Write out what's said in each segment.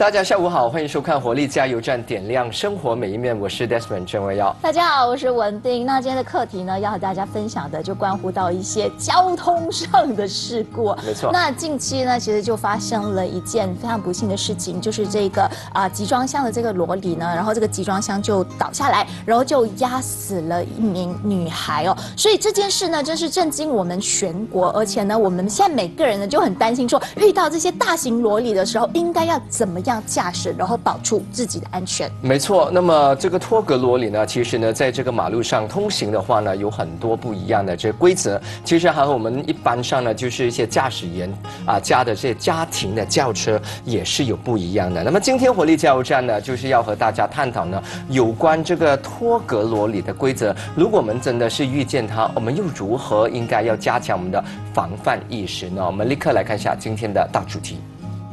大家下午好，欢迎收看活力加油站，点亮生活每一面。我是 Desmond 郑维耀。 大家好，我是文丁。那今天的课题呢，要和大家分享的就关乎到一些交通上的事故。 没错。 那近期呢，其实就发生了一件非常不幸的事情，就是这个集装箱的这个罗里呢，然后这个集装箱就倒下来，然后就压死了一名女孩哦。所以这件事呢，真是震惊我们全国，而且呢，我们现在每个人呢就很担心说，遇到这些大型罗里的时候，应该要怎么样驾驶，然后保住自己的安全。 没错，那么这个托格罗里呢，其实呢，在这个马路上通行的话呢，有很多不一样的这个规则。其实还和我们一般上呢，就是一些驾驶员加的这些家庭的轿车也是有不一样的。那么今天活力加油站呢，就是要和大家探讨呢有关这个托格罗里的规则。如果我们真的是遇见它，我们又如何应该要加强我们的防范意识呢？我们立刻来看一下今天的大主题。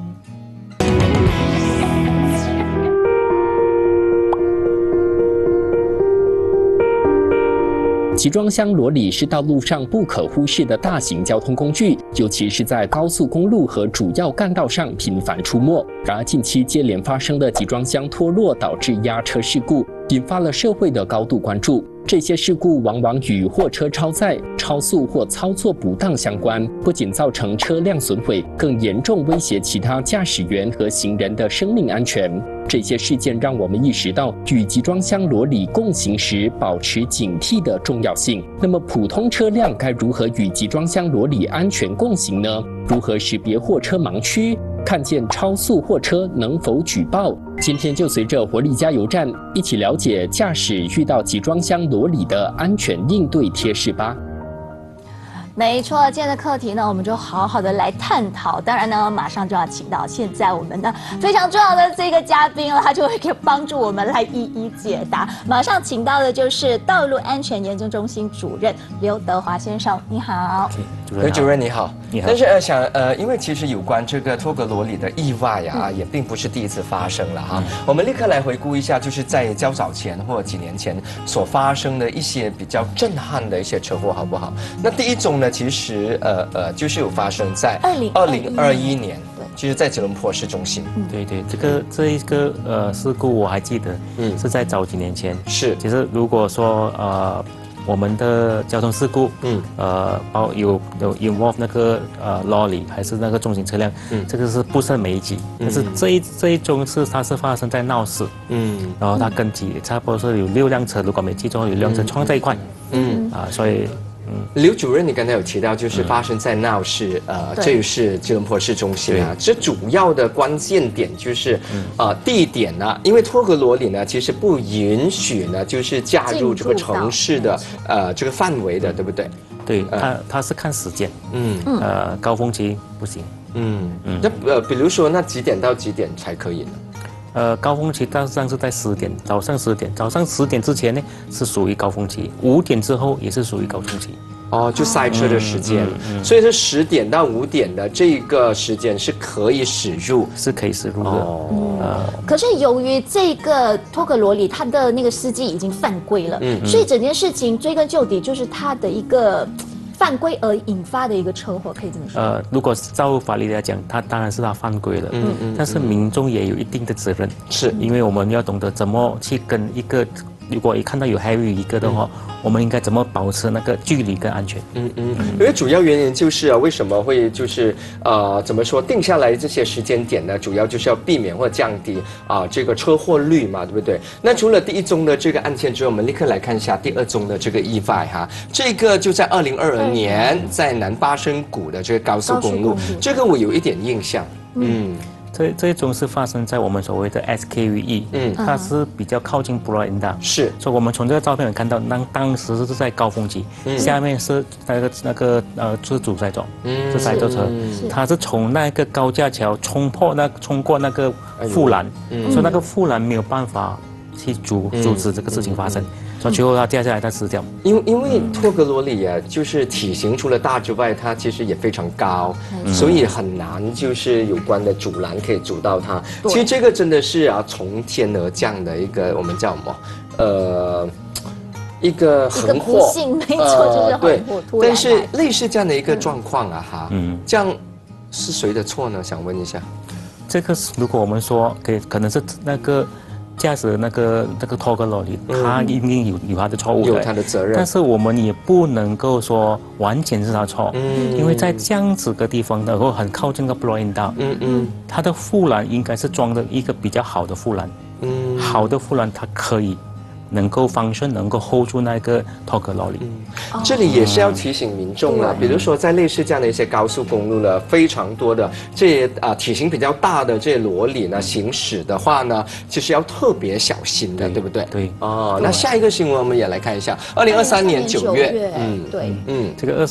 集装箱罗里是道路上不可忽视的大型交通工具，尤其是在高速公路和主要干道上频繁出没。然而，近期接连发生的集装箱脱落导致压车事故，引发了社会的高度关注。这些事故往往与货车超载、超速或操作不当相关，不仅造成车辆损毁，更严重威胁其他驾驶员和行人的生命安全。这些事件让我们意识到与集装箱罗里共行时保持警惕的重要性。那么，普通车辆该如何与集装箱罗里安全共行呢？如何识别货车盲区？看见超速货车能否举报？今天就随着活力加油站一起了解驾驶遇到集装箱罗里的安全应对贴士吧。 没错，今天的课题呢，我们就好好的来探讨。当然呢，马上就要请到现在我们的非常重要的这个嘉宾了，他就会可以帮助我们来一一解答。马上请到的就是道路安全研究中心主任刘德华先生，你好。 刘主任你好， 你好。 但是因为其实有关这个托格罗里的意外也并不是第一次发生了哈。我们立刻来回顾一下，就是在较早前或几年前所发生的一些比较震撼的一些车祸，好不好？那第一宗呢，其实就是有发生在2021年，其实在吉隆坡市中心。 对对，这一个事故我还记得，是在早几年前。 是， 其实如果说我们的交通事故，有 involve 那个lorry 还是那个重型车辆，这个是不胜枚举。但是这一宗它是发生在闹市，然后它跟差不多是有6辆车，如果没记错，有6辆车撞在一块，所以。 刘主任，你刚才有提到，就是发生在闹市，这个是吉隆坡市中心啊。这主要的关键点就是，地点呢，因为托格罗里呢，其实不允许呢，就是驾入这个城市的这个范围的，对不对？ 对，它是看时间，高峰期不行， 那比如说，那几点到几点才可以呢？ 高峰期大致上是在10点，早上10点，早上10点之前呢是属于高峰期，5点之后也是属于高峰期。 哦，就塞车的时间，所以是10点到5点的这个时间是可以驶入， 是可以驶入的。 可是由于这个托格罗里他的那个司机已经犯规了，所以整件事情追根究底就是他的一个犯规而引发的一个车祸，可以这么说。 如果照法律来讲，他当然是他犯规了，但是民众也有一定的责任， 是因为我们要懂得怎么去跟一个，如果一看到有heavy vehicle的话，我们应该怎么保持那个距离跟安全？ 因为主要原因就是为什么会就是怎么说定下来这些时间点呢？主要就是要避免或降低这个车祸率嘛，对不对？那除了第一宗的这个案件之后，我们立刻来看一下第2宗的这个意外哈。这个就在2022年在南巴生谷的这个高速公路，这个我有一点印象， 这一种是发生在我们所谓的 SKVE，它是比较靠近布拉因达， 是， 所以我们从这个照片看到，当时是在高峰期，下面是那个是主宰者，是塞车车，它是从那个高架桥冲过那个护栏，所以那个护栏没有办法去阻止这个事情发生。所以最后它掉下来，它死掉。 因为托格罗里就是体型除了大之外，它其实也非常高，所以很难就是有关的阻拦可以阻到它。其实这个真的是从天而降的一个我们叫什么一个横祸， 不幸，没错，就是横祸。突然但是类似这样的一个状况这样是谁的错呢？想问一下。 这个如果我们说可能是那个驾驶那个拖格罗里，他一定有他的错误， 有他的责任。 但是我们也不能够说完全是他错，因为在这样子的地方，然后很靠近个 blowing down，它的护栏应该是装的一个比较好的护栏，好的护栏它可以能够function，能够 hold 住那个拖格罗里。 这里也是要提醒民众了，比如说在类似这样的一些高速公路呢，非常多的这些体型比较大的这些罗里呢行驶的话呢，就是要特别小心的，对不对？ 对。 哦，那下一个新闻我们也来看一下，2023年9月， 对， 这个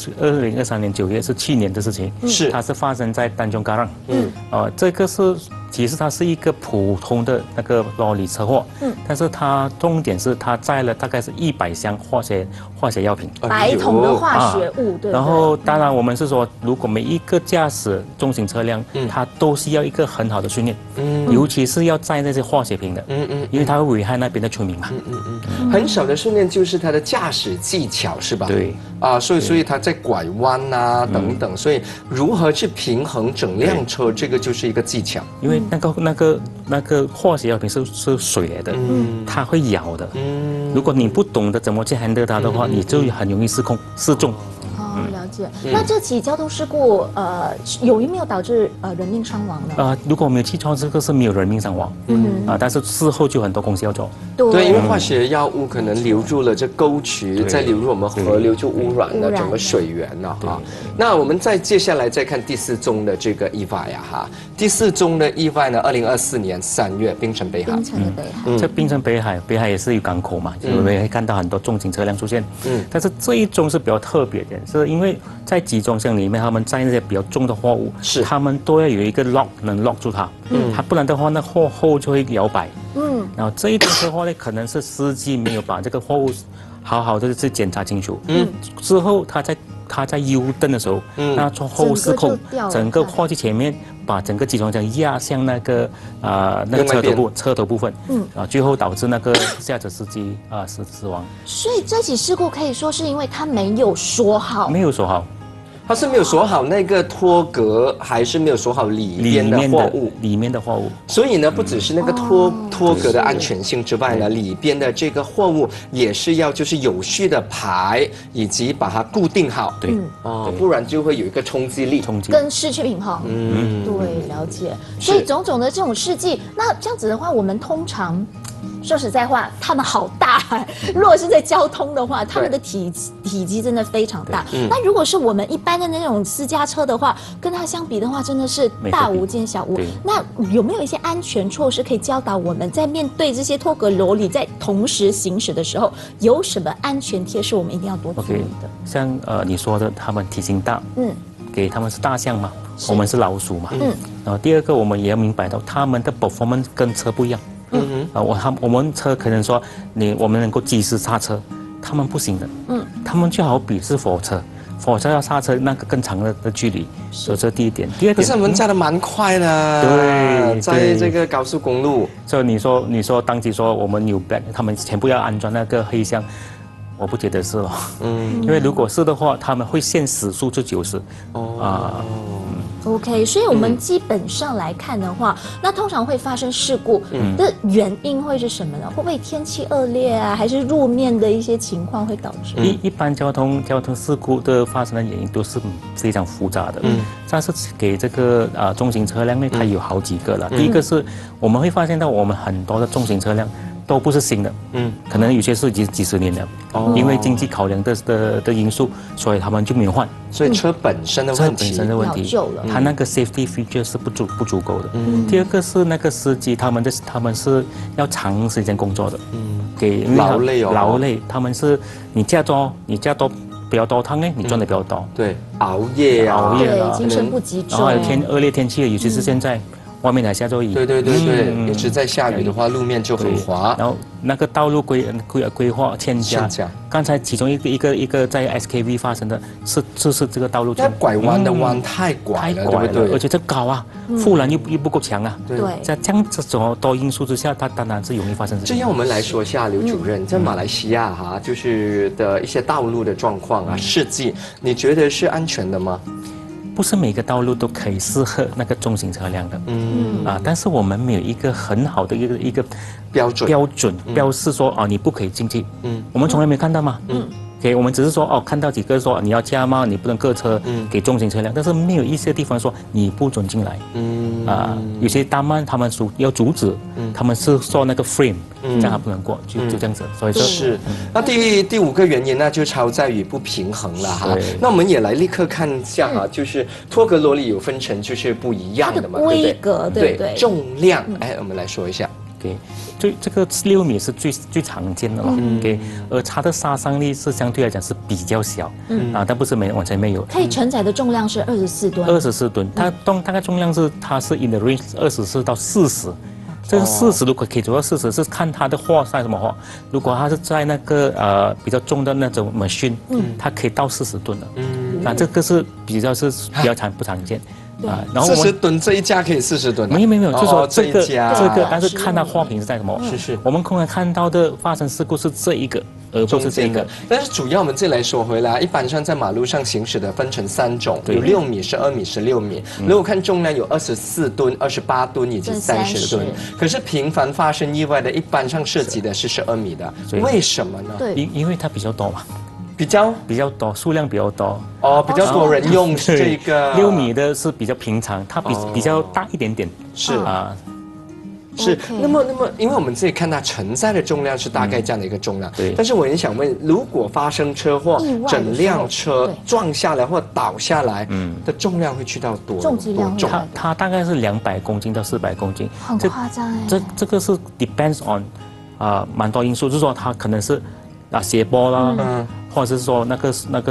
2023年9月是去年的事情， 是它是发生在丹中嘎让，这个是。其实它是一个普通的那个罗里车祸，但是它重点是它载了大概是100箱化学药品， 白桶的化学物，对。 然后当然我们是说，如果每一个驾驶重型车辆，它都是要一个很好的训练，尤其是要载那些化学品的，因为它会危害那边的村民嘛。 很少的训练就是它的驾驶技巧，是吧？ 对。 所以它在拐弯啊等等，所以如何去平衡整辆车，这个就是一个技巧。 因为那个化学药品是水来的，它会咬的。如果你不懂得怎么去 handle 它的话，你就很容易失重。 了解。那这起交通事故，有没有导致人命伤亡呢？ 如果我没有记错，这个是没有人命伤亡。但是事后就很多公司要做。 对，因为化学药物可能流入了这沟渠，再流入我们河流，就污染了整个水源了哈。那我们接下来再看第4宗的这个意外哈。第4宗的意外呢，2024年3月，槟城北海。 槟城的北海。 这槟城北海也是有港口嘛，我们会看到很多重型车辆出现。但是这一宗是比较特别的，是因为在集装箱里面，他们载那些比较重的货物，他们都要有一个 lock 能 lock 住它，它不然的话，那货后就会摇摆。然后这一宗车祸呢，可能是司机没有把这个货物好好的去检查清楚，之后他在 U 灯的时候，那从后视控整个货机前面，把整个集装箱压向那个车头部分，最后导致那个驾车司机死亡。 所以这起事故可以说是因为他没有锁好， 他是没有锁好那个脱格，还是没有锁好里面的货物？ 里面的货物。 所以呢，不只是那个脱格的安全性之外呢，里边的这个货物也是要就是有序的排，以及把它固定好。 对， 不然就会有一个冲击力， 跟失去平衡。对，了解。所以种种的这种事迹，那这样子的话，我们通常。说实在话，他们好大。如果是在交通的话，他们的体积真的非常大。那如果是我们一般的那种私家车的话，跟它相比的话，真的是大巫见小巫。那有没有一些安全措施可以教导我们，在面对这些脱格罗里在同时行驶的时候，有什么安全贴士我们一定要多注意的？ 像你说的，他们体型大，给他们是大象嘛，我们是老鼠嘛，然后第二个我们也要明白到他们的 performance 跟车不一样。我们车可能说我们能够及时刹车，他们不行的。他们就好比是火车要刹车那个更长的距离，所以这第一点。第二点， 可是我们载得蛮快的。 对， 在这个高速公路。 所以你说当即说我们有 black， 他们全部要安装那个黑箱。我不觉得是因为如果是的话，他们会限时速就90。 OK， 所以我们基本上来看的话，那通常会发生事故的原因会是什么呢？会不会天气恶劣啊，还是路面的一些情况会导致？ 一般交通事故的发生的原因都是非常复杂的。但是给这个重型车辆呢，它有好几个了。第一个是我们会发现到我们很多的重型车辆都不是新的，可能有些是几十年了，因为经济考量的因素，所以他们就没有换。 所以车本身的问题， 它那个 safety feature 是不足够的。第二个是那个司机，他们是要长时间工作的，劳累，他们是你驾多比较多趟呢，你赚的比较多。 对，熬夜对，精神不集中。 然后还有恶劣天气，尤其是现在。外面还下着雨， 对，一直在下雨的话，路面就很滑。 然后那个道路规划欠佳。刚才其中一个在 SKV 发生的是这个道路。 那拐弯的弯太拐了，对不对？ 而且这高啊，护栏又不够强啊。 对， 在这样种多因素之下，它当然是容易发生。 这样我们来说一下，刘主任，在马来西亚就是的一些道路的状况啊，事迹，你觉得是安全的吗？ 不是每个道路都可以适合那个重型车辆的。但是我们没有一个很好的一个标准标示说你不可以进去。我们从来没看到嘛。我们只是说看到几个说你要加吗？你不能各车给重型车辆，但是没有一些地方说你不准进来。有些大曼他们要阻止，他们是说那个 frame，这样他不能过，就这样子。所以是。 那第五个原因呢，就超载与不平衡了哈。那我们也来立刻看一下哈，就是托格罗里有分成就是不一样的嘛， 对不对？规格对不对？ 重量，我们来说一下。 这个6米是最常见的了。而它的杀伤力是相对来讲是比较小。但不是完全没有。 可以承载的重量是24吨。 24吨，它大概重量它是 in the range 24到40。这个40如果可以做到40，是看它的货在什么货。如果它是在那个比较重的那种 machine，它可以到40吨的。那这个是比较不常见。 然后40吨这一架可以40吨。 没有，就说这个，但是看它货品是在什么。是。我们通常看到的发生事故是这一个，而不是这个。 但是主要我们这里来说回来，一般上在马路上行驶的分成3种，有6米、12米、16米。如果看重量有24吨、28吨以及30吨。可是频繁发生意外的，一般上涉及的是12米的。为什么呢？ 因为它比较多嘛。 比较多， 数量比较多比较多人用这个 6米的是比较平常，它比较大一点点， 是。那么，因为我们这里看它承载的重量是大概这样的一个重量，但是我也想问，如果发生车祸，整辆车撞下来或倒下来，的重量会去到多重？ 它大概是200公斤到400公斤， 很夸张这个是 depends on 蛮多因素，就是说它可能是斜坡啦。或者是说那个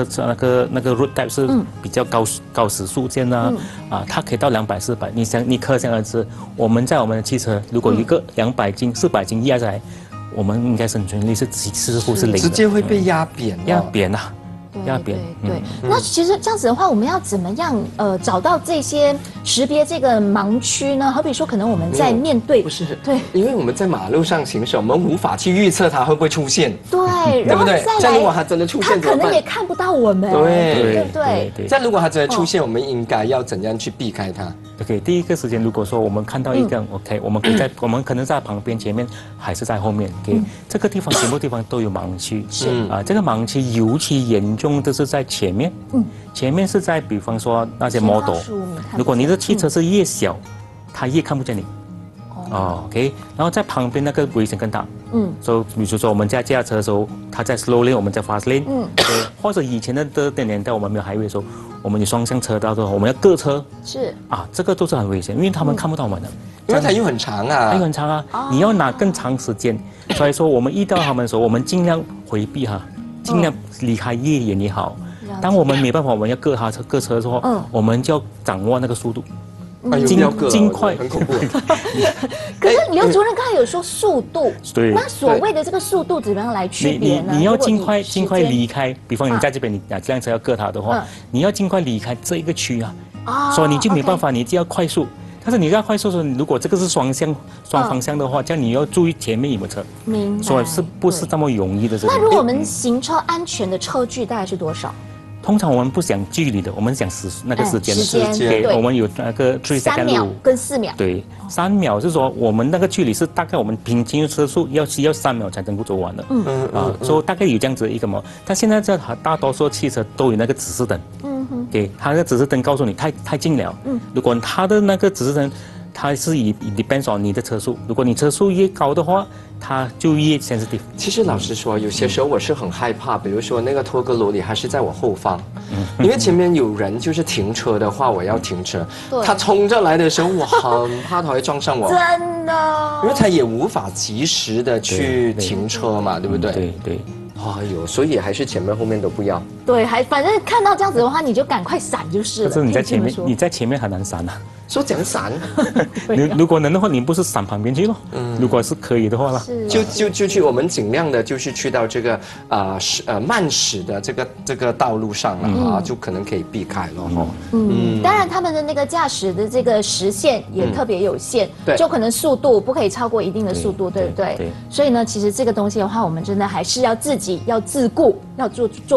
road type 是比较高时速线它可以到200、400。你可想而知，我们在我们的汽车，如果一个200斤、400斤压下来，我们应该生存率是几乎是0的， 直接会被压扁。 对。那其实这样子的话，我们要怎么样找到这些识别这个盲区呢？好比说，可能我们在面对因为我们在马路上行驶，我们无法去预测它会不会出现， 对不对？ 这样如果它真的出现， 它可能也看不到我们，对。 这样如果它真的出现，我们应该要怎样去避开它？ 第一个时间，如果说我们看到一个我们可能在旁边、前面还是在后面这个地方全部地方都有盲区。这个盲区尤其严重的是在前面。前面是在比方说那些 model， 如果你的汽车是越小，它越看不见你。然后在旁边那个危险更大。所以比如说我们在驾车的时候，它在 slow lane， 我们在 fast lane。或者以前的年代我们没有highway的时候，我们有双向车道的时候，我们要各车。这个都是很危险，因为他们看不到我们的。 因为它又很长你要拿更长时间。所以说我们遇到他们的时候，我们尽量回避尽量离开越远越好。当我们没办法，我们要各车的时候，我们就要掌握那个速度。尽快， 很恐怖。 可是刘主任刚才有说速度，那所谓的这个速度怎么样来区别呢？ 你要尽快离开，比方你在这边，你这辆车要各它的话，你要尽快离开这一个区所以你就没办法，你就要快速。但是你要快速的时候，如果这个是双方向的话，这样你要注意前面有没有车。 明白。 所以是不是这么容易的？ 那如果我们行车安全的车距大概是多少？ 通常我们不讲距离的，我们讲那个时间。我们有那个 3秒跟4秒。 3秒是说我们那个距离是大概我们平均车速要3秒才能够走完的。所以大概有这样子一个嘛。但现在大多数汽车都有那个指示灯。它那个指示灯告诉你太近了。如果它的那个指示灯，它是以 depends on 你的车速，如果你车速越高的话，它就越 sensitive。 其实老实说，有些时候我是很害怕，比如说那个托格罗里还是在我后方，因为前面有人就是停车的话，我要停车，他冲着来的时候，我很怕他会撞上我， 真的， 因为他也无法及时的去停车嘛，对不对？ 对。 所以还是前面后面都不要。 反正看到这样子的话，你就赶快闪就是了。 可是你在前面很难闪说怎样闪？ 如果能的话，你不是闪旁边去咯？如果是可以的话啦， 就去，我们尽量的就是去到这个慢驶的这个道路上了就可能可以避开咯。 当然他们的那个驾驶的这个时限也特别有限，就可能速度不可以超过一定的速度，对不对？所以呢，其实这个东西的话，我们真的还是要自己要自顾，要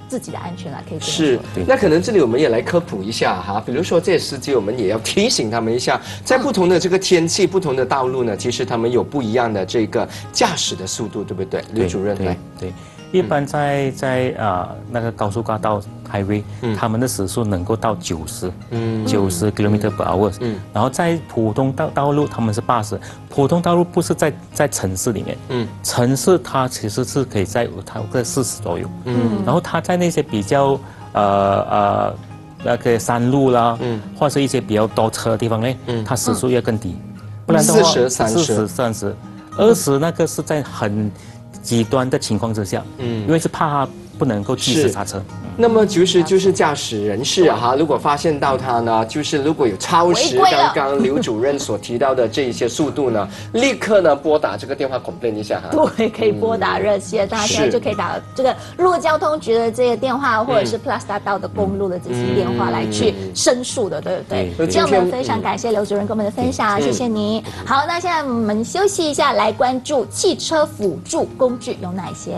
自己的安全啦，可以这么是说。， 那可能这里我们也来科普一下哈，比如说这些司机，我们也要提醒他们一下，在不同的这个天气、不同的道路呢，其实他们有不一样的这个驾驶的速度，对不对？吕主任来。 对，一般在那个高速大道 highway，他们的时速能够到90 km/h，然后在普通道路他们是80，普通道路不是在城市里面，城市它其实是可以在40左右，然后它在那些比较那个山路啦，或者一些比较多车的地方呢，它时速要更低，不然的话 40、 30、20那个是在很极端的情况之下，因为是怕它不能够及时刹车。 那么就是驾驶人士哈，如果发现到他呢，就是如果有超时刚刚刘主任所提到的这一些速度呢，立刻呢拨打这个电话 complain 一下哈。 对，可以拨打热线，大家现在就可以打这个路交通局的这个电话，或者是 Plus 大道的公路的这些电话来去申诉的，对不对？今天我们非常感谢刘主任跟我们的分享，谢谢你。好，那现在我们休息一下，来关注汽车辅助工具有哪些。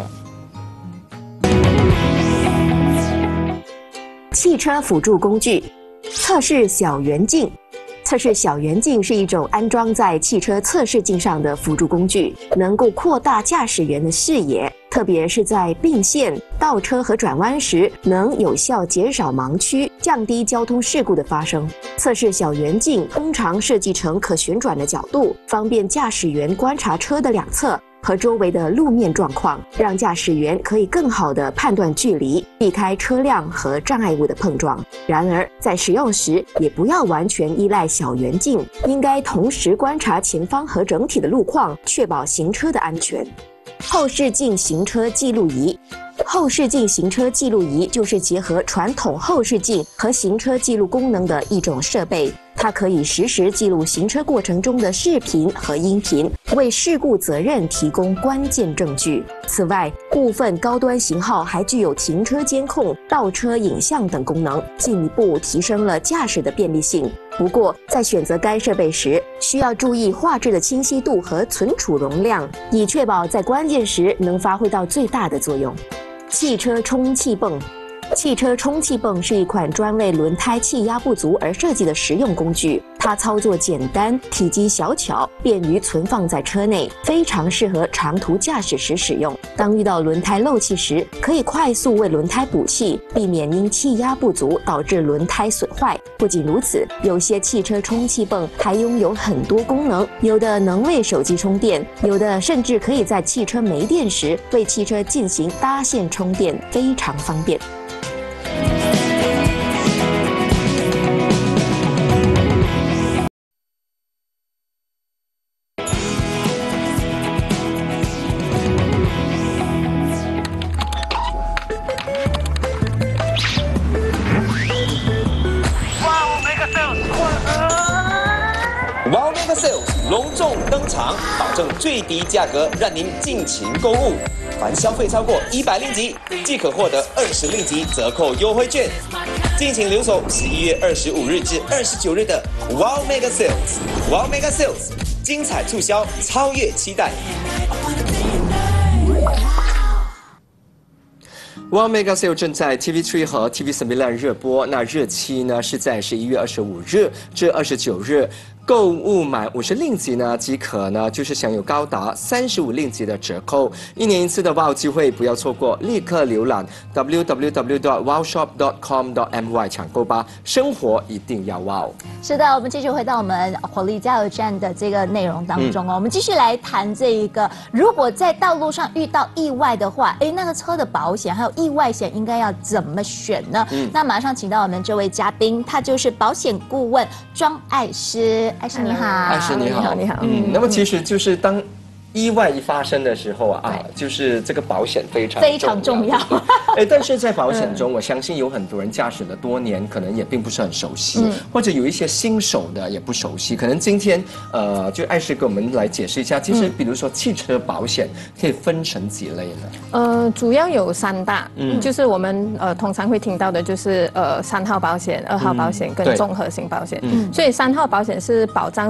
汽车辅助工具，测试小圆镜。测试小圆镜是一种安装在汽车测试镜上的辅助工具，能够扩大驾驶员的视野，特别是在并线、倒车和转弯时，能有效减少盲区，降低交通事故的发生。测试小圆镜通常设计成可旋转的角度，方便驾驶员观察车的两侧和周围的路面状况，让驾驶员可以更好地判断距离，避开车辆和障碍物的碰撞。然而，在使用时也不要完全依赖小圆镜，应该同时观察前方和整体的路况，确保行车的安全。后视镜行车记录仪。后视镜行车记录仪就是结合传统后视镜和行车记录功能的一种设备，它可以实时记录行车过程中的视频和音频，为事故责任提供关键证据。此外，部分高端型号还具有停车监控、倒车影像等功能，进一步提升了驾驶的便利性。不过，在选择该设备时，需要注意画质的清晰度和存储容量，以确保在关键时能发挥到最大的作用。汽车充气泵。汽车充气泵是一款专为轮胎气压不足而设计的实用工具，它操作简单，体积小巧，便于存放在车内，非常适合长途驾驶时使用。当遇到轮胎漏气时，可以快速为轮胎补气，避免因气压不足导致轮胎损坏。不仅如此，有些汽车充气泵还拥有很多功能，有的能为手机充电，有的甚至可以在汽车没电时为汽车进行搭线充电，非常方便。 Wow Mega Sales 隆重登场，保证最低价格，让您尽情购物。凡消费超过100令吉，即可获得20令吉折扣优惠券。敬请留守11月25日至29日的 Wow Mega Sales。Wow Mega Sales， 精彩促销，超越期待。 Wow Mega Sale 正在 TV3 和 TV9 热播，那日期呢是在11月25日至29日。购物满50令吉呢，即可呢就是享有高达35令吉的折扣。1年1次的 Wow 机会，不要错过！立刻浏览 www.wowshop.com.my 抢购吧！生活一定要 Wow。 是的，我们继续回到我们火力加油站的这个内容当中哦。我们继续来谈这一个，如果在道路上遇到意外的话，那个车的保险还有意外险应该要怎么选呢？那马上请到我们这位嘉宾，他就是保险顾问庄爱诗。爱诗你好， 爱诗你好， 你好。 那么其实就是当意外一发生的时候就是这个保险非常重要。但是在保险中，我相信有很多人驾驶了多年，可能也并不是很熟悉，或者有一些新手的也不熟悉。可能今天就爱诗给我们来解释一下，其实比如说汽车保险可以分成几类呢？ 主要有3大，就是我们通常会听到的就是3号保险、2号保险跟综合性保险。所以3号保险是保障是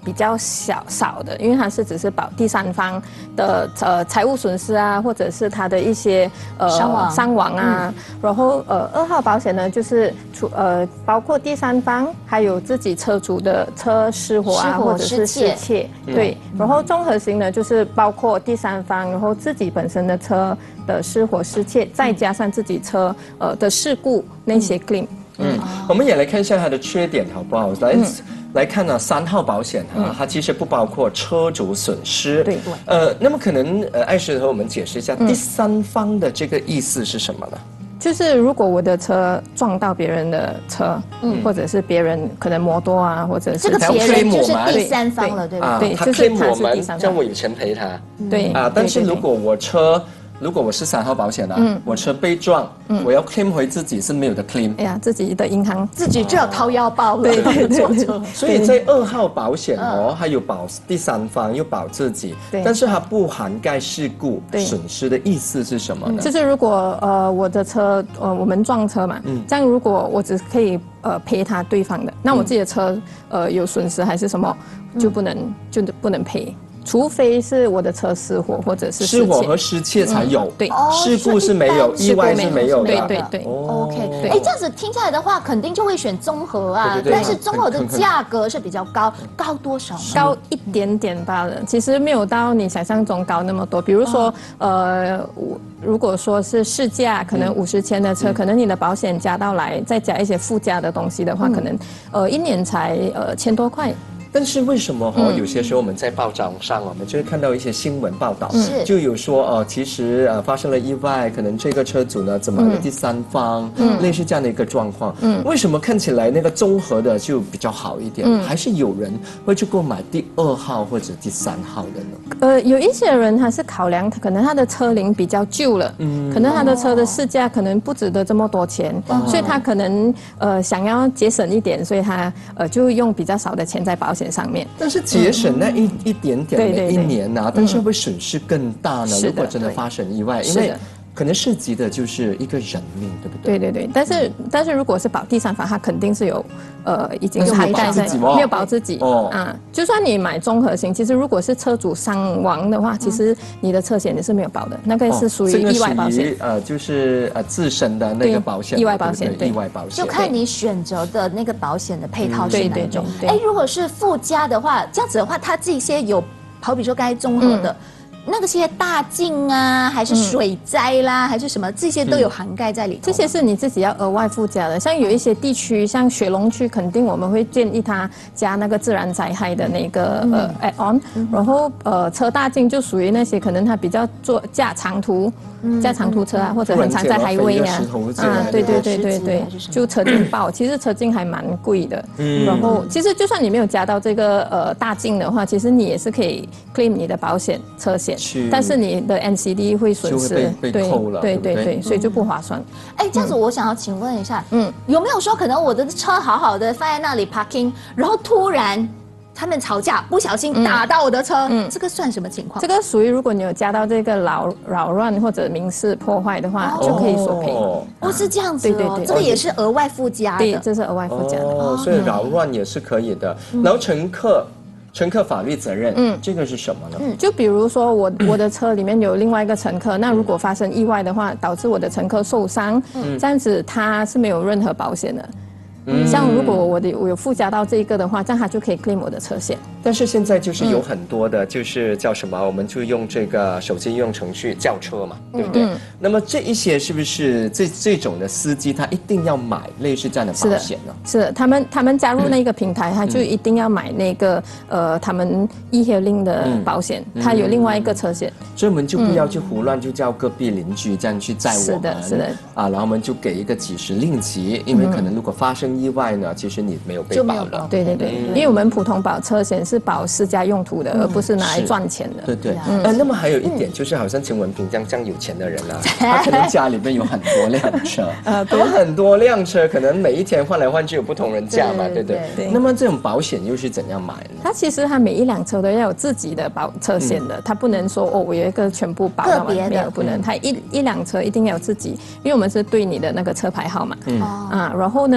比较少的，因为它是只是保第三方的财务损失啊，或者是它的一些伤亡啊。然后2号保险呢，就是包括第三方还有自己车主的车失火啊，或者是失窃。对，然后综合型呢，就是包括第三方，然后自己本身的车的失火失窃，再加上自己车的事故那些 claim。 我们也来看一下它的缺点好不好？来看呢，3号保险它其实不包括车主损失。 对。 那么可能艾师和我们解释一下第三方的这个意思是什么呢？ 就是如果我的车撞到别人的车，或者是别人可能摩托啊，或者是这个别人就是第三方了，对吧？ 对， 他就是 claim我们，这样我有钱赔他。 对但是如果我是3号保险的，我车被撞，我要 claim 回自己是没有的 claim。 哎呀，自己的银行自己就要掏腰包了。 对。 所以在2号保险它有保第三方，又保自己，但是它不涵盖事故损失的意思是什么呢？ 就是如果我的车我们撞车嘛，这样如果我只可以赔他对方的，那我自己的车有损失还是什么，就不能赔。除非是我的车失火或者是失火和失窃才有， 对， 事故是没有，意外是没有的， 对。 OK， 这样子听下来的话，肯定就会选综合啊。但是综合的价格是比较高多少呢？ 高一点点罢了，其实没有到你想象中高那么多。比如说，如果说是市价可能50千的车，可能你的保险加到来，再加一些附加的东西的话，可能1年才1000多块。 但是为什么有些时候我们在报章上我们就会看到一些新闻报道，就有说其实发生了意外，可能这个车主呢怎么了第三方，类似这样的一个状况。为什么看起来那个综合的就比较好一点？还是有人会去购买第2号或者第3号的呢？ 有一些人他是考量可能他的车龄比较旧了，可能他的车的市价可能不值得这么多钱，所以他可能想要节省一点，所以他就用比较少的钱在保险上面。 但是节省那一点点每一年啊，但是会不会损失更大呢？如果真的发生意外，因为可能涉及的就是一个人命，对不对？ 对。但是如果是保第三方，它肯定是有已经涵盖在没有保自己就算你买综合型，其实如果是车主伤亡的话，其实你的车险也是没有保的，那个是属于意外保险， 就是自身的那个保险， 意外保险， 意外保险， 就看你选择的那个保险的配套是哪一种。 对， 如果是附加的话，这样子的话，它这些有，好比说刚才综合的。那个些大境啊，还是水灾啦，还是什么，这些都有涵盖在里头。 这些是你自己要额外附加的。像有一些地区，像雪隆区，肯定我们会建议他加那个自然灾害的那个add on。然后车大境就属于那些可能他比较驾长途车啊，或者很常在highway啊，对，就车镜爆。其实车镜还蛮贵的。然后其实就算你没有加到这个大境的话，其实你也是可以 claim 你的保险车险。但是你的 NCD 会损失， 被扣了， 对，所以就不划算。 这样子我想要请问一下，有没有说可能我的车好好的放在那里 parking， 然后突然他们吵架，不小心打到我的车，这个算什么情况？ 这个属于如果你有加到这个扰乱或者民事破坏的话，就可以索赔。 是这样子哦，这个也是额外附加的， 对，这是额外附加的。 所以扰乱也是可以的。然后乘客法律责任，这个是什么呢？ 就比如说我的车里面有另外一个乘客，那如果发生意外的话，导致我的乘客受伤，这样子他是没有任何保险的。像如果我有附加到这一个的话，这样他就可以 claim 我的车险。 但是现在就是有很多的，就是叫什么，我们就用这个手机应用程序叫车嘛，对不对？那么这一些是不是这种的司机他一定要买类似这样的保险呢？ 是的，他们加入那个平台，他就一定要买那个他们 e-hailing 的保险，他有另外一个车险。 所以我们就不要去胡乱就叫隔壁邻居这样去载我们， 是的然后我们就给一个几十令吉，因为可能如果发生意外呢，其实你没有被保了。 对，因为我们普通保车险是保私家用途的，而不是拿来赚钱的。 对。那么还有一点就是，好像陈文平这样有钱的人啊，他可能家里面有很多辆车，那么很多辆车可能每一天换来换去有不同人驾嘛，对不对？那么这种保险又是怎样买呢？ 他其实他每一辆车都要有自己的车险的，他不能说我有一个全部保到完，没有不能，他一辆车一定要有自己，因为我们是对你的那个车牌号码然后呢，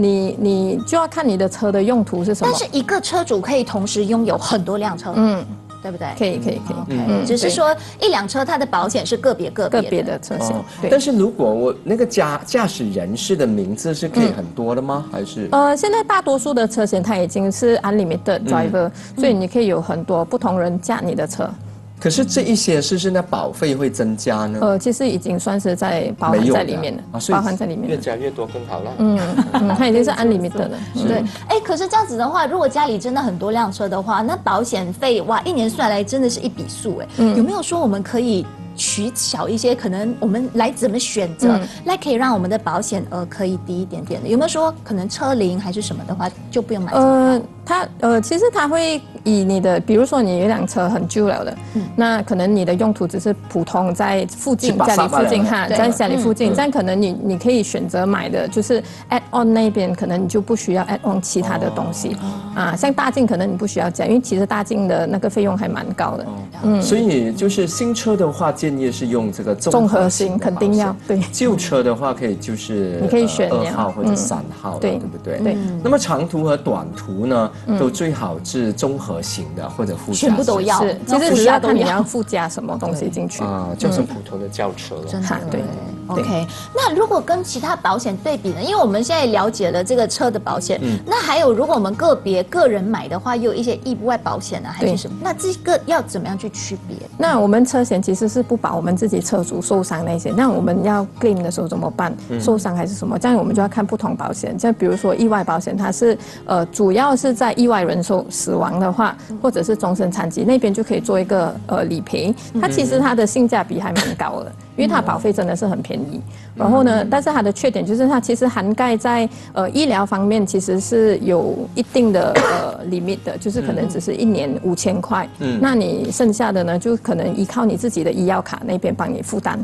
你就要看你的车的用途是什么。 但是一个车主可以同时拥有很多辆车，对不对？ 可以， 只是说一辆车它的保险是个别的车险。 但是如果我那个驾驶人士的名字是可以很多的吗？还是？ 现在大多数的车险它已经是 unlimited driver，所以你可以有很多不同人驾你的车。 可是这一些是不是那保费会增加呢？ 其实已经算是在包含在里面了，包含在里面。 越加越多更好了。 它已经是unlimited的。 对，可是这样子的话，如果家里真的很多辆车的话，那保险费哇，一年算来真的是一笔数有没有说我们可以取巧一些，可能我们来怎么选择，来可以让我们的保险额可以低一点点的？有没有说可能车龄还是什么的话就不用买？ 其实它会以你的，比如说你有一辆车很旧了的，那可能你的用途只是普通在附近家里附近在家里附近，这样可能你可以选择买的就是 add on 那边，可能你就不需要 add on 其他的东西像大镜可能你不需要加，因为其实大镜的那个费用还蛮高的。 所以就是新车的话，建议是用这个综合型， 肯定要对。 旧车的话可以就是你可以选 2号或者3号，对不对？ 对。 那么长途和短途呢，都最好是综合型的或者附加型， 全部都要。 其实只要看你要附加什么东西进去就是普通的轿车了。 真的对。 OK， 那如果跟其他保险对比呢？因为我们现在了解了这个车的保险，那还有如果我们个人买的话，又有一些意外保险还是什么？那这个要怎么样去区别？ 那我们车险其实是不保我们自己车主受伤那些，那我们要 claim 的时候怎么办？受伤还是什么？这样我们就要看不同保险。像比如说意外保险，它是主要是在意外人寿死亡的话，或者是终身残疾那边就可以做一个理赔。它其实它的性价比还蛮高的，因为它保费真的是很便宜。然后呢，但是它的缺点就是它其实涵盖在医疗方面其实是有一定的limit 的，就是可能只是1年5000块。那你剩下的呢，就可能依靠你自己的医药卡那边帮你负担。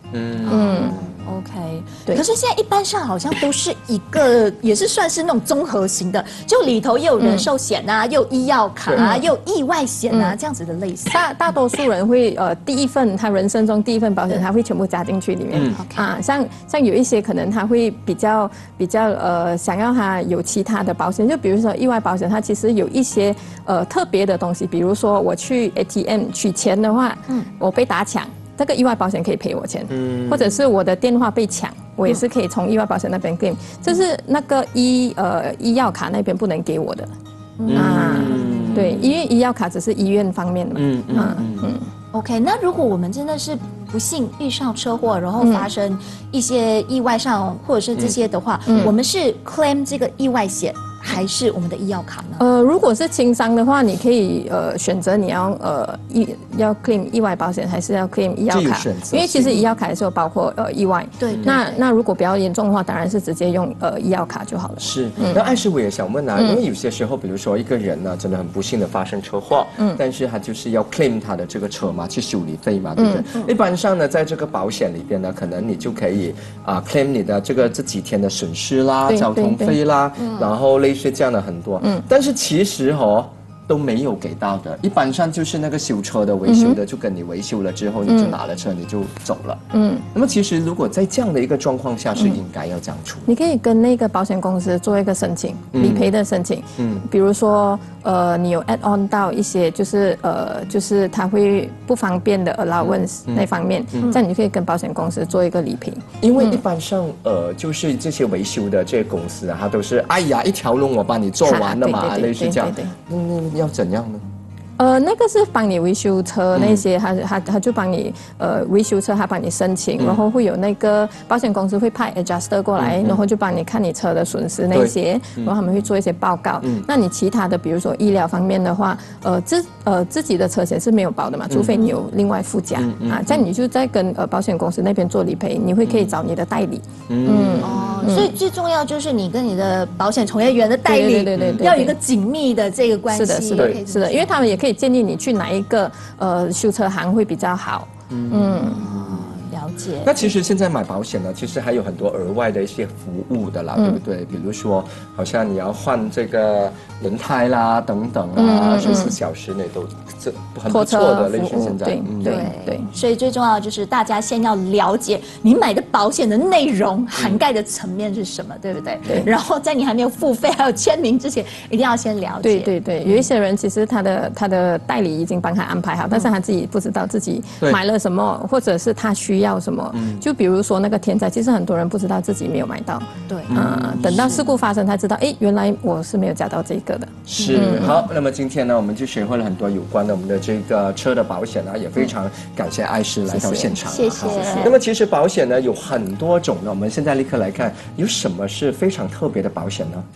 OK， 对。可是现在一般上好像都是一个，也是算是那种综合型的，就里头也有人寿险又有医药卡又有意外险这样子的类型。 大多数人会第一份他人生中第一份保险，他会全部加进去里面。像有一些可能他会比较想要他有其他的保险，就比如说意外保险，它其实有一些特别的东西，比如说我去 ATM 取钱的话，我被打抢。这个意外保险可以赔我钱，或者是我的电话被抢，我也是可以从意外保险那边 claim， 这是那个医药卡那边不能给我的对，因为医药卡只是医院方面的嘛。 OK， 那如果我们真的是不幸遇上车祸，然后发生一些意外上或者是这些的话，我们是 claim 这个意外险，还是我们的医药卡呢？ 如果是轻伤的话，你可以选择你要 claim 意外保险，还是要 claim 医药卡？因为其实医药卡也是有包括意外。 对。 那如果比较严重的话，当然是直接用医药卡就好了。 是。那艾师我也想问因为有些时候，比如说一个人呢，真的很不幸的发生车祸，但是他就是要 claim 他的这个车嘛，去修理费嘛，对不对？一般上呢，在这个保险里边呢，可能你就可以claim 你的这几天的损失啦、交通费啦，然后类似这样的很多。但是其实都没有给到的，一般上就是那个修车的维修的就跟你维修了之后，你就拿了车你就走了。那么其实如果在这样的一个状况下，是应该要这样处理。 你可以跟那个保险公司做一个申请，理赔的申请。比如说你有 add on 到一些就是他会不方便的 allowance 那方面，这样你就可以跟保险公司做一个理赔。 因为一般上就是这些维修的这些公司它都是一条龙我帮你做完了嘛，类似这样。要怎样呢？ 那个是帮你维修车那些，他就帮你维修车，他帮你申请，然后会有那个保险公司会派 adjuster 过来，然后就帮你看你车的损失那些，然后他们会做一些报告。那你其他的，比如说医疗方面的话，自己的车险是没有保的嘛，除非你有另外附加这样你就在跟保险公司那边做理赔，你会可以找你的代理。 所以最重要就是你跟你的保险从业员的代理要有一个紧密的这个关系。 是的，因为他们也可以建议你去哪一个修车行会比较好。 了解。 那其实现在买保险呢，其实还有很多额外的一些服务的啦，对不对？比如说，好像你要换这个轮胎啦，等等啊，24小时内都这很不错的，类似现在。 对。所以最重要的就是大家先要了解你买的保险的内容涵盖的层面是什么，对不对？对。然后在你还没有付费还有签名之前，一定要先了解。 对，有一些人其实他的代理已经帮他安排好，但是他自己不知道自己买了什么，或者是他需要什么。就比如说那个天灾，其实很多人不知道自己没有买到。 对。 等到事故发生才知道，原来我是没有加到这个的。 是。好，那么今天呢，我们就学会了很多有关的我们的这个车的保险啊，也非常感谢艾诗来到现场。 谢谢。 那么其实保险呢有很多种呢，我们现在立刻来看有什么是非常特别的保险呢？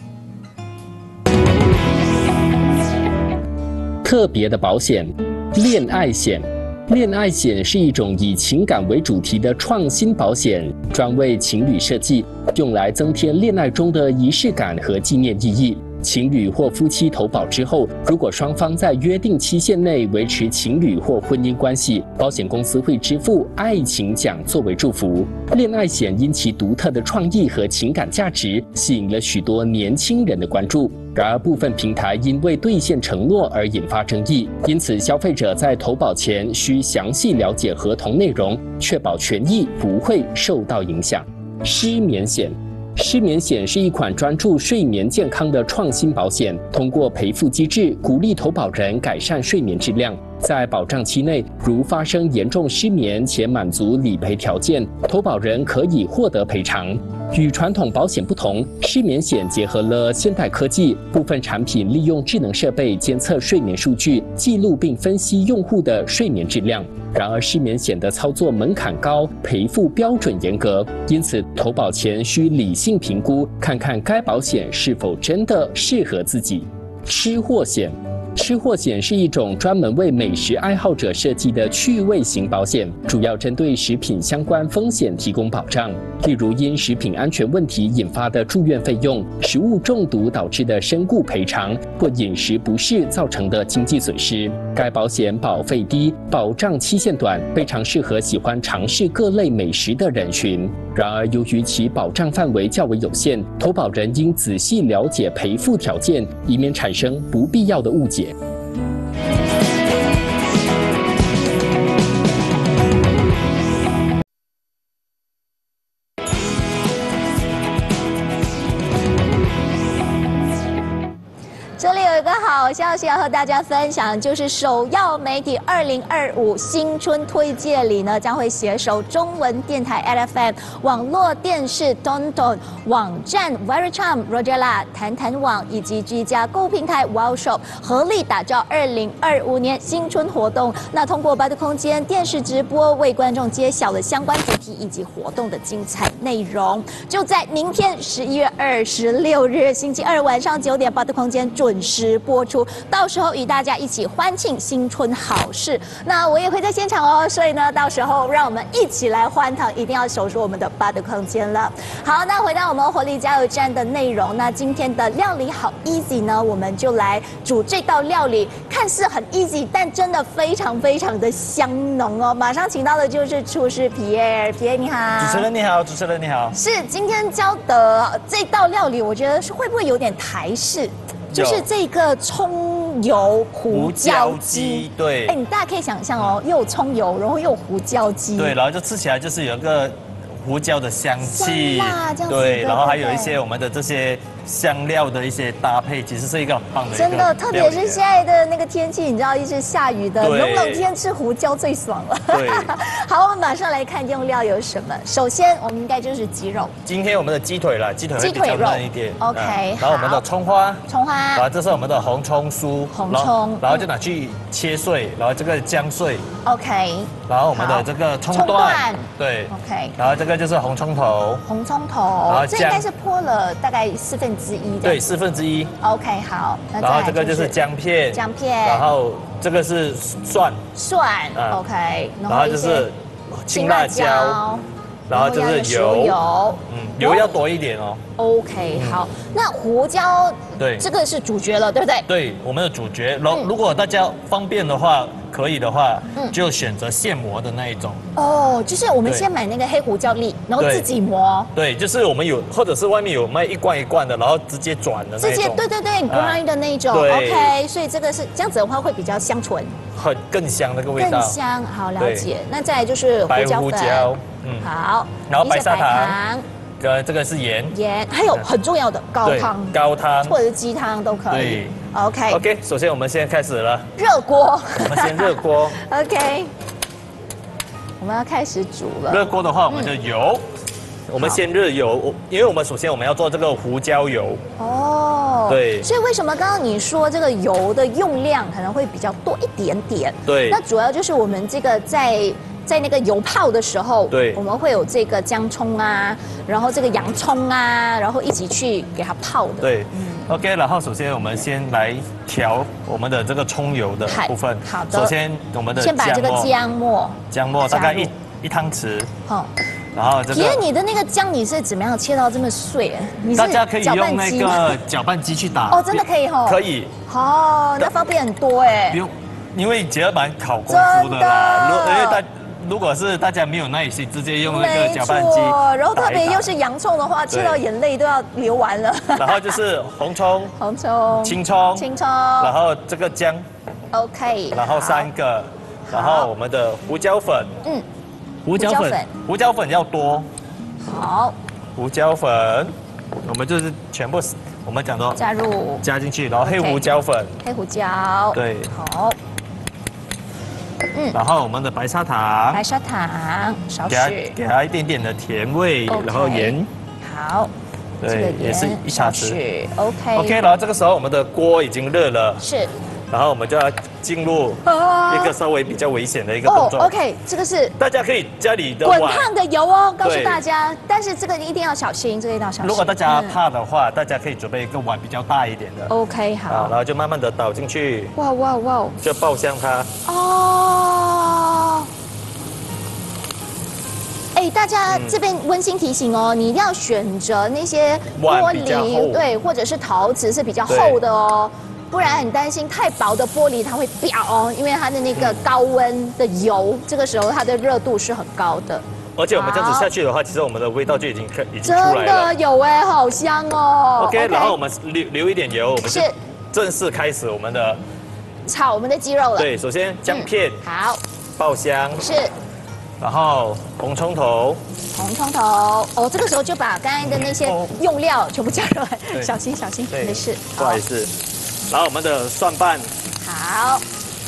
特别的保险，恋爱险。恋爱险是一种以情感为主题的创新保险，专为情侣设计，用来增添恋爱中的仪式感和纪念意义。情侣或夫妻投保之后，如果双方在约定期限内维持情侣或婚姻关系，保险公司会支付爱情奖作为祝福。恋爱险因其独特的创意和情感价值，吸引了许多年轻人的关注。然而，部分平台因未兑现承诺而引发争议，因此消费者在投保前需详细了解合同内容，确保权益不会受到影响。失眠险。失眠险是一款专注睡眠健康的创新保险，通过赔付机制鼓励投保人改善睡眠质量。在保障期内，如发生严重失眠且满足理赔条件，投保人可以获得赔偿。与传统保险不同，失眠险结合了现代科技，部分产品利用智能设备监测睡眠数据，记录并分析用户的睡眠质量。然而，失眠险的操作门槛高，赔付标准严格，因此投保前需理性评估，看看该保险是否真的适合自己。吃货险。吃货险是一种专门为美食爱好者设计的趣味型保险，主要针对食品相关风险提供保障，例如因食品安全问题引发的住院费用、食物中毒导致的身故赔偿或饮食不适造成的经济损失。该保险保费低，保障期限短，非常适合喜欢尝试各类美食的人群。然而，由于其保障范围较为有限，投保人应仔细了解赔付条件，以免产生不必要的误解。 这里有一个好消息要和大家分享，就是首要媒体2025新春推介里呢，将会携手中文电台 LFM、网络电视 Tonton、网站 Verycharm、Rojella、谈谈网以及居家购物平台 Wow Shop 合力打造2025年新春活动。那通过八度空间电视直播，为观众揭晓了相关主题以及活动的精彩内容。就在明天11月26日星期二晚上9点，八度空间准时播出，到时候与大家一起欢庆新春好事。那我也会在现场哦，所以呢，到时候让我们一起来欢腾，一定要守住我们的八度空间了。好，那回到我们活力加油站的内容，那今天的料理好 easy 呢，我们就来煮这道料理，看似很 easy， 但真的非常非常的香浓哦。马上请到的就是厨师皮耶，皮耶你好。 主持人你好，主持人你好。 是今天教的这道料理，我觉得是会不会有点台式？就是这个葱油胡椒鸡， 对， 你大家可以想象哦，又有葱油，然后又有胡椒鸡， 对，然后就吃起来就是有一个胡椒的香气， 香辣这样子， 对，然后还有一些我们的这些香料的一些搭配，其实是一个很棒的一个真的，特别是现在的那个天气，你知道一直下雨的，冷冷天吃胡椒最爽了。 对， 好，我们马上来看用料有什么。首先，我们应该就是鸡肉。 今天我们的鸡腿了，鸡腿会比较嫩一点。 OK， 然后我们的葱花， 然后这是我们的红葱酥， 红葱， 然后就拿去切碎，然后这个姜碎 ，OK， 然后我们的这个葱段，对 ，OK， 然后这个就是红葱头，然后这应该是泼了大概1/4的， 对，1/4。 OK， 好， 然后这个就是姜片，然后这个是蒜 ，OK， 然后就是青辣椒，然后就是油，油要多一点哦。 OK， 好，那胡椒对， 这个是主角了，对不对？ 对，我们的主角。如果大家方便的话，可以的话，就选择现磨的那一种。 哦，就是我们先买那个黑胡椒粒，然后自己磨。 对，就是我们有，或者是外面有卖一罐一罐的，然后直接转的那种。 直接对 grind 的那一种。OK， 所以这个是这样子的话会比较香醇， 更香那个味道。 更香，好了解。那再来就是白胡椒， 好， 然后白砂糖。这个是盐， 还有很重要的高汤，或者是鸡汤都可以。OK， 首先我们现在开始了， 热锅， 我们先热锅。 OK， 我们要开始煮了。 热锅的话，我们就油，我们先热油，因为我们首先我们要做这个胡椒油。 哦， 对。 所以为什么刚刚你说这个油的用量可能会比较多一点点？ 对。 那主要就是我们这个在那个油泡的时候， 对， 我们会有这个姜葱啊，然后这个洋葱啊，然后一起去给它泡的。 对，OK， 然后首先我们先来调我们的这个葱油的部分。 好的。 首先我们的先把这个姜末大概一汤匙。好。然后这个。 爷，你的那个姜你是怎么样切到这么碎？ 大家可以用那个搅拌机去打。 哦，真的可以哈。 可以。 哦，那方便很多哎。 不用，因为结合蛮考功夫的啦。如果是大家没有耐心，直接用那个搅拌机， 然后特别又是洋葱的话，切到眼泪都要流完了。 然后就是红葱、青葱，然后这个姜 ，OK， 然后3个，然后我们的胡椒粉，胡椒粉要多， 好， 胡椒粉，我们就是全部我们讲的加进去，然后黑胡椒粉， 黑胡椒， 对， 好。 然后我们的白砂糖， 少许， 给它一点点的甜味，然后盐， 好， 对，也是1茶匙 ，OK， 然后这个时候我们的锅已经热了， 是， 然后我们就要进入一个稍微比较危险的一个动作。 OK， 这个是大家可以家里的滚烫的油哦，告诉大家，但是这个一定要小心， 如果大家怕的话，大家可以准备一个碗比较大一点的。 OK， 好， 然后就慢慢的倒进去。 哇， 就爆香它。 哦。大家这边温馨提醒哦，你一定要选择那些玻璃，对，或者是陶瓷是比较厚的哦，不然很担心太薄的玻璃它会掉哦，因为它的那个高温的油，这个时候它的热度是很高的。 而且我们这样子下去的话，其实我们的味道就已经出来了。 真的有好香哦。 OK， 然后我们留一点油，我们就正式开始我们的炒我们的鸡肉了。 对，首先姜片， 好， 爆香是。 然后红葱头， 哦，这个时候就把刚才的那些用料全部加入来，小心，没事， 不好意思。然后我们的蒜瓣， 好。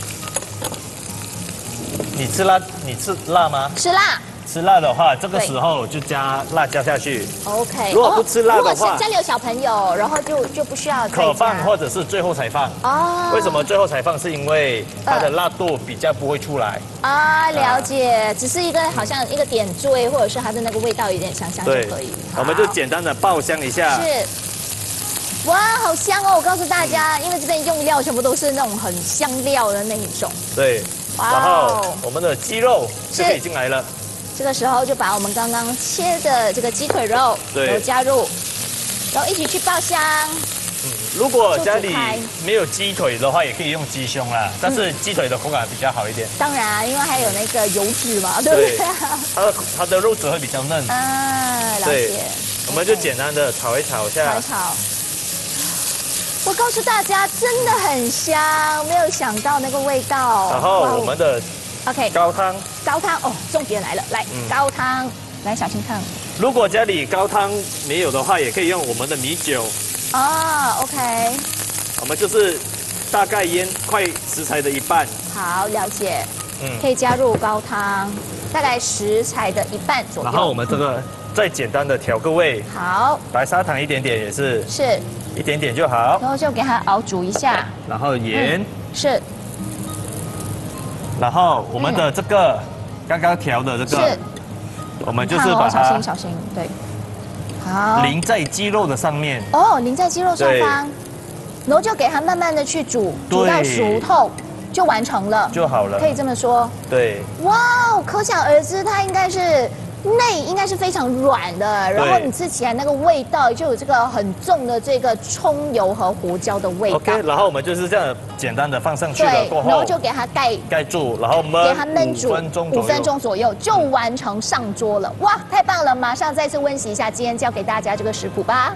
你吃辣吗？ 吃辣。 吃辣的话，这个时候就加辣椒下去。 OK。 如果不吃辣的话， 如果家里有小朋友，然后就不需要可放或者是最后才放。哦。为什么最后才放？是因为它的辣度比较不会出来。 了解，只是一个好像一个点缀，或者是它的那个味道有点香就可以。 我们就简单的爆香一下。 是。哇，好香哦！我告诉大家，因为这边用料全部都是那种很香料的那一种。 对。然后我们的鸡肉就可以进来了。 这个时候就把我们刚刚切的这个鸡腿肉都加入，然后一起去爆香。 如果家里没有鸡腿的话，也可以用鸡胸啦，但是鸡腿的口感比较好一点。 当然，因为还有那个油脂嘛，对不对？ 它的肉质会比较嫩。 了解。 我们就简单的炒一炒下。 炒。我告诉大家，真的很香，没有想到那个味道。 然后我们的 OK 高汤哦，重点来了，来高汤，来小心烫。 如果家里高汤没有的话，也可以用我们的米酒。 OK。 我们就是大概腌快食材的一半。 好，了解。可以加入高汤，大概食材的一半左右。 然后我们这个再简单的调个味。 好。 白砂糖一点点也是。 是。 一点点就好。 然后就给它熬煮一下。 然后盐。 是。 然后我们的这个刚刚调的这个，我们就是把它小心，对，好， 淋在鸡肉的上面。 淋在鸡肉上方，然后就给它慢慢的去煮，煮到熟透，就完成了， 就好了， 可以这么说。 对。 哇，可想而知，它应该是内应该是非常软的，然后你吃起来那个味道就有这个很重的这个葱油和胡椒的味道。 OK， 然后我们就是这样简单的放上去了过后， 然后就给它盖住，然后给它焖煮 5 分钟左右就完成上桌了。哇，太棒了！马上再次温习一下今天教给大家这个食谱吧。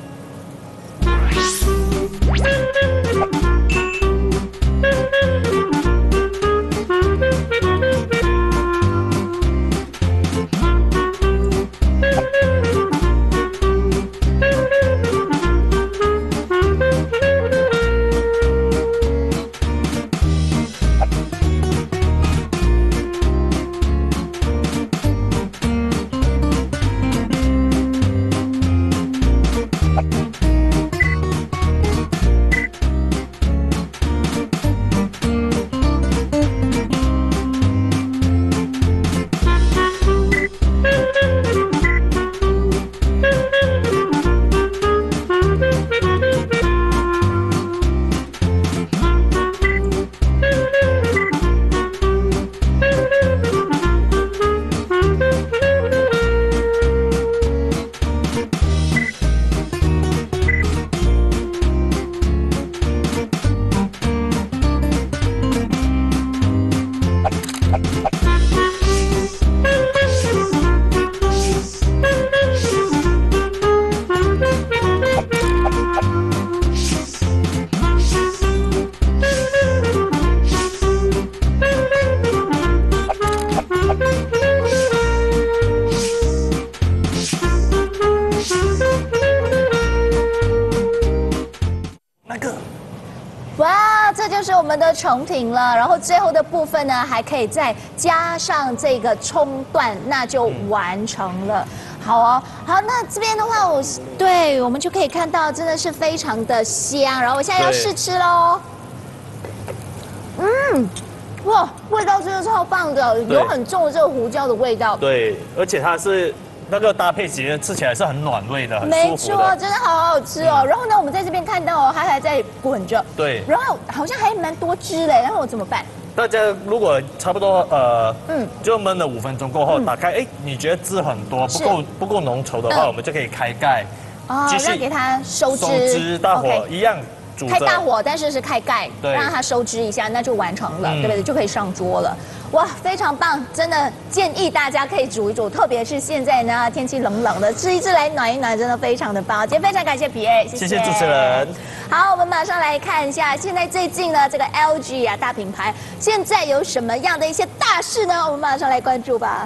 这就是我们的成品了。然后最后的部分呢，还可以再加上这个葱段，那就完成了。好哦，好，那这边的话，我们就可以看到，真的是非常的香。然后我现在要试吃喽。哇，味道真的超棒的，有很重的这个胡椒的味道。 对，而且它是那个搭配，其实吃起来是很暖胃的，很舒服的。 没错，真的好好吃哦。然后呢，我们在这边看到哦，它还在滚着。 对。 然后好像还蛮多汁的，然后我怎么办？ 大家如果差不多就焖了5分钟过后，打开，你觉得汁很多，不够浓稠的话，我们就可以开盖， 继续让给它收汁， 大火一样。 开大火，但是是开盖，让它收汁一下，那就完成了，对不对？就可以上桌了。哇，非常棒！真的建议大家可以煮一煮，特别是现在呢，天气冷冷的，吃一吃来暖一暖，真的非常的棒。今天非常感谢皮耶， 谢谢主持人。 好，我们马上来看一下，现在最近呢，这个 LG 啊大品牌，现在有什么样的一些大事呢？我们马上来关注吧。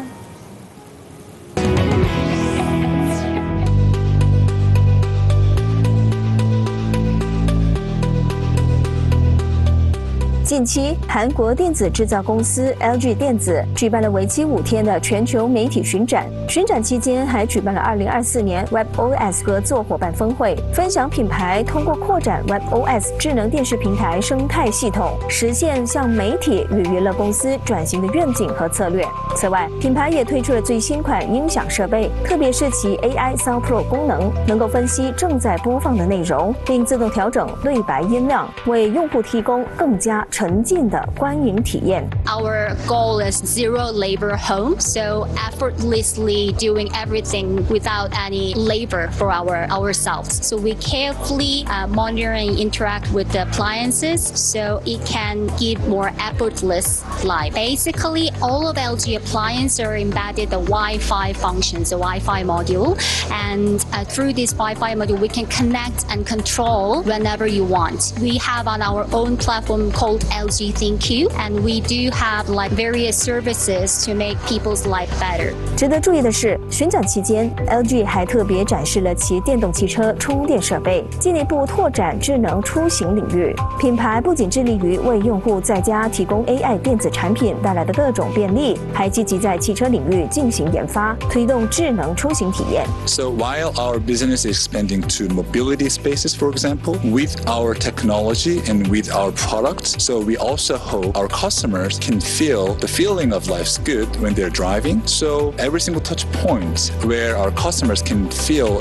近期，韩国电子制造公司 LG 电子举办了为期5天的全球媒体巡展。巡展期间，还举办了2024年 WebOS 合作伙伴峰会，分享品牌通过扩展 WebOS 智能电视平台生态系统，实现向媒体与娱乐公司转型的愿景和策略。此外，品牌也推出了最新款音响设备，特别是其 AI Sound Pro 功能，能够分析正在播放的内容，并自动调整对白音量，为用户提供更加沉浸的观影体验。 Our goal is zero labor home, so effortlessly doing everything without any labor for ourselves. So we carefully monitor and interact with the appliances, so it can give more effortless life. Basically, all of LG appliances are embedded the Wi-Fi functions, the Wi-Fi module, and through this Wi-Fi module, we can connect and control whenever you want. We have on our own platform called LG ThinQ, and we do have like various services to make people's life better. 值得注意的是，巡展期间 ，LG 还特别展示了其电动汽车充电设备，进一步拓展智能出行领域。品牌不仅致力于为用户在家提供 AI 电子产品带来的各种便利，还积极在汽车领域进行研发，推动智能出行体验。 So while our business is expanding to mobility spaces, for example, with our technology and with our products, so we also hope our customers can feel the feeling of life's good when they're driving. So every single touch point where our customers can feel and experience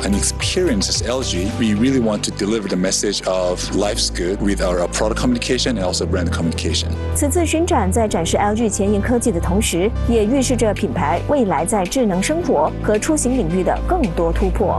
appearance as LG, we really want to deliver the message of life's good with our product communication and also brand communication. 此次巡展在展示 LG 前沿科技的同时，也预示着品牌未来在智能生活和出行领域的更多突破。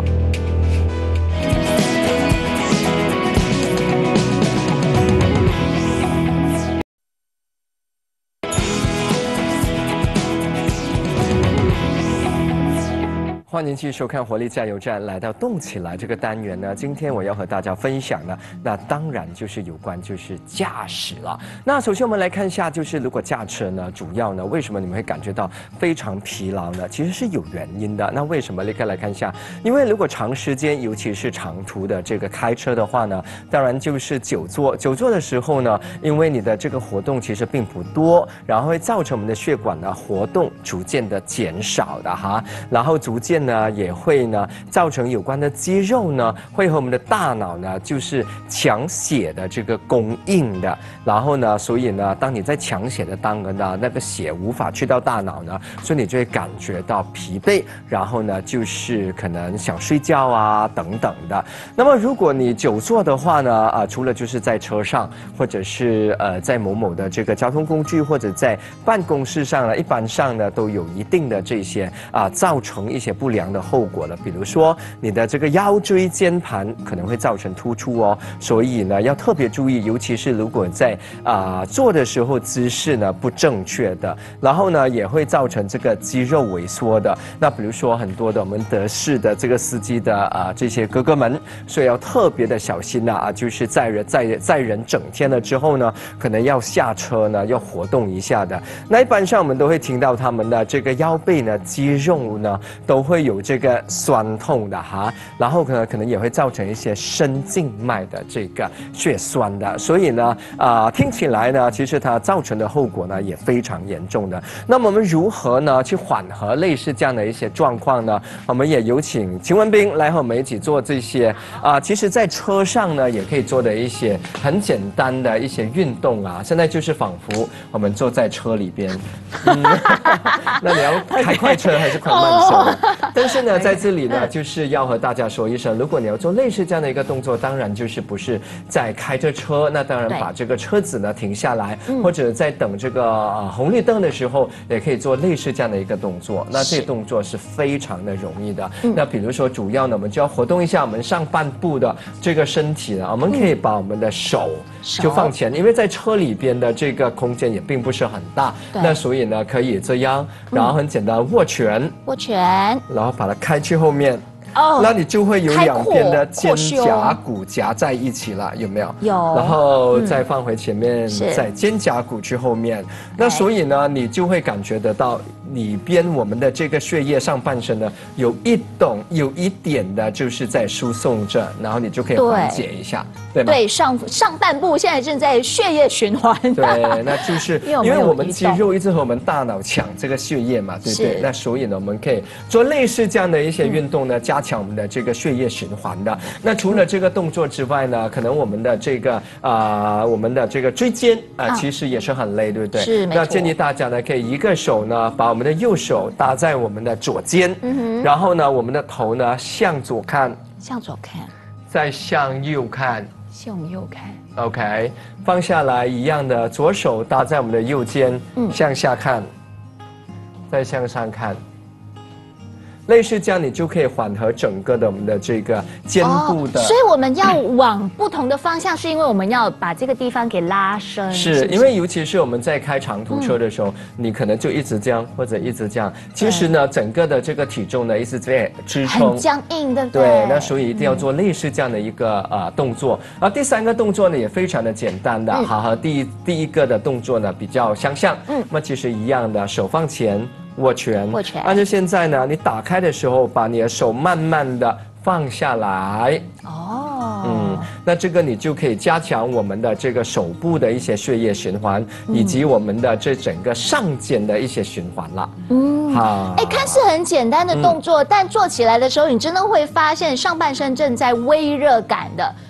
欢迎继续收看《活力加油站》，来到动起来这个单元呢，今天我要和大家分享的，那当然就是有关就是驾驶了。那首先我们来看一下，就是如果驾车呢，主要呢为什么你们会感觉到非常疲劳呢？其实是有原因的。那为什么？你可以来看一下，因为如果长时间，尤其是长途的这个开车的话呢，当然就是久坐。久坐的时候呢，因为你的这个活动其实并不多，然后会造成我们的血管呢活动逐渐的减少的哈，然后逐渐呢也会呢造成有关的肌肉呢会和我们的大脑呢就是抢血的这个供应的，然后呢所以呢当你在抢血的当儿呢那个血无法去到大脑呢，所以你就会感觉到疲惫，然后呢就是可能想睡觉啊等等的。那么如果你久坐的话呢除了就是在车上或者是在某某的这个交通工具或者在办公室上呢，一般上呢都有一定的这些造成一些不良的后果了，比如说你的这个腰椎间盘可能会造成突出哦，所以呢要特别注意，尤其是如果在坐的时候姿势呢不正确的，然后呢也会造成这个肌肉萎缩的。那比如说很多的我们德式的这个司机的这些哥哥们，所以要特别的小心就是载人整天了之后呢，可能要下车呢要活动一下的。那一般上我们都会听到他们的这个腰背呢肌肉呢都会有这个酸痛的哈，然后可能也会造成一些深静脉的这个血栓的，所以呢听起来呢其实它造成的后果呢也非常严重的。那么我们如何呢去缓和类似这样的一些状况呢？我们也有请秦文彬来和我们一起做这些其实在车上呢也可以做的一些很简单的一些运动现在就是仿佛我们坐在车里边那你要开快车还是开慢车？但是呢在这里呢就是要和大家说一声，如果你要做类似这样的一个动作，当然就是不是在开着车，那当然把这个车子呢停下来，或者在等这个红绿灯的时候也可以做类似这样的一个动作。那这个动作是非常的容易的。那比如说主要呢我们就要活动一下我们上半部的这个身体呢，我们可以把我们的手就放前，因为在车里边的这个空间也并不是很大，那所以呢可以这样，然后很简单握拳，然后把它开去后面。那你就会有两边的肩胛骨夹在一起了，有没有？有。然后再放回前面，在肩胛骨去后面。那所以呢，你就会感觉得到里边我们的这个血液上半身呢，有一点的就是在输送着，然后你就可以缓解一下，对吗？ 对，上半部现在正在血液循环。 对，那就是因为我们肌肉一直和我们大脑抢这个血液嘛，对不对？那所以呢，我们可以做类似这样的一些运动呢，加强我们的这个血液循环的。那除了这个动作之外呢，可能我们的这个椎间其实也是很累，对不对？ 是，没错。 那建议大家呢，可以一个手呢把我们的右手搭在我们的左肩，然后呢，我们的头呢向左看，再向右看。OK， 放下来一样的，左手搭在我们的右肩，向下看，再向上看。类似这样，你就可以缓和整个的我们的这个肩部的。 所以我们要往不同的方向，是因为我们要把这个地方给拉伸。 是因为尤其是我们在开长途车的时候，你可能就一直这样或者一直这样。其实呢，整个的这个体重呢一直在支撑， 很僵硬，对不对？ 对，那所以一定要做类似这样的一个动作。然后第三个动作呢也非常的简单的，和第一个的动作呢比较相像。那么其实一样的，手放前。握拳，按照现在呢，你打开的时候，把你的手慢慢的放下来。那这个你就可以加强我们的这个手部的一些血液循环，以及我们的这整个上肩的一些循环了。好。 看似很简单的动作，但做起来的时候，你真的会发现上半身正在微热感的。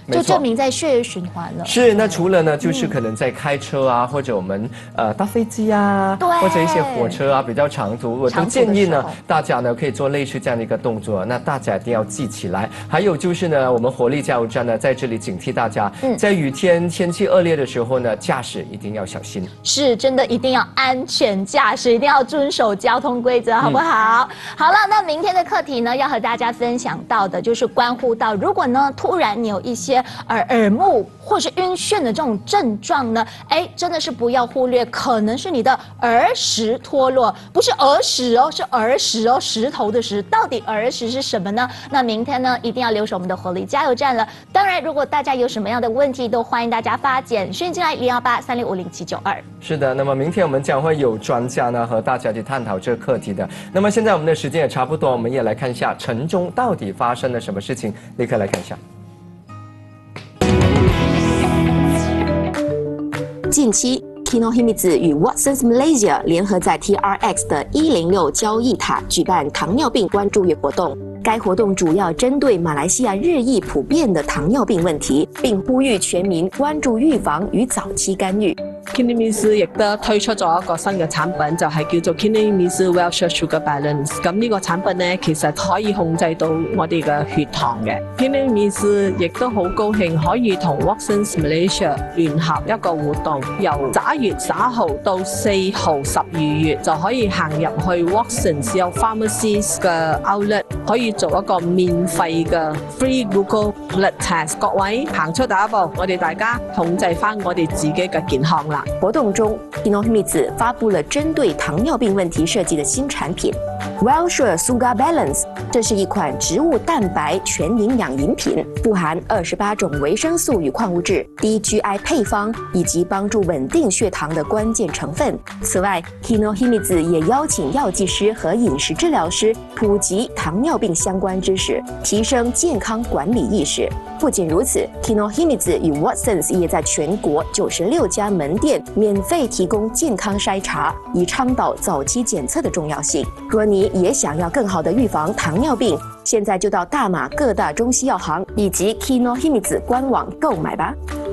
就证明在血液循环了。 是，那除了呢，就是可能在开车啊，或者我们搭飞机啊，或者一些火车啊，比较长途，我都建议呢，大家呢可以做类似这样的一个动作。那大家一定要记起来。还有就是呢，我们活力加油站呢在这里警惕大家，在雨天天气恶劣的时候呢，驾驶一定要小心。 是，真的一定要安全驾驶，一定要遵守交通规则，好不好？好了，那明天的课题呢，要和大家分享到的就是关乎到，如果呢突然你有一些耳目或是晕眩的这种症状呢，真的是不要忽略，可能是你的耳石脱落，不是耳屎哦，是耳石哦，石头的石。到底耳石是什么呢？那明天呢，一定要留守我们的活力加油站了。当然，如果大家有什么样的问题，都欢迎大家发简讯进来01836507792。 是的，那么明天我们将会有专家呢和大家去探讨这个课题的。那么现在我们的时间也差不多，我们也来看一下城中到底发生了什么事情，立刻来看一下。 近期 Kinohimitsu 与 Watsons Malaysia 联合在 TRX 的106交易塔举办糖尿病关注月活动。该活動主要針對馬來西亞日益普遍的糖尿病問題，並呼籲全民關注預防與早期干預。 Kinohimitsu 亦都推出咗一個新嘅產品，就係叫做 Kinohimitsu Well-Share Sugar Balance。咁呢個產品呢，其實可以控制到我哋嘅血糖嘅。Kinohimitsu 亦都好高興可以同 Watsons Malaysia 聯合一個活動，由11月11號到4號12月就可以行入去 Watsons 有 pharmacies 嘅 outlet， 可以做一個免費嘅 free Google Blood Test。各位行出第一步，我哋大家控制翻我哋自己嘅健康啦。 活動中 ，Kinohimitsu 發布了針對糖尿病問題設計的新產品 Well-Share Sugar Balance。這是一款植物蛋白全營養飲品，富含28種維生素與礦物質、低 GI 配方以及幫助穩定血糖的關鍵成分。此外 ，Kinohimitsu 也邀請藥劑師和飲食治療師普及糖尿病相關知識，提升健康管理意識。不僅如此 ，Kinohimitsu 與 Watsons 也在全國96家門店免費提供健康篩查，以倡導早期檢測的重要性。若你也想要更好的預防糖尿病，現在就到大馬各大中西藥行以及 Kinohimitsu 官網購買吧。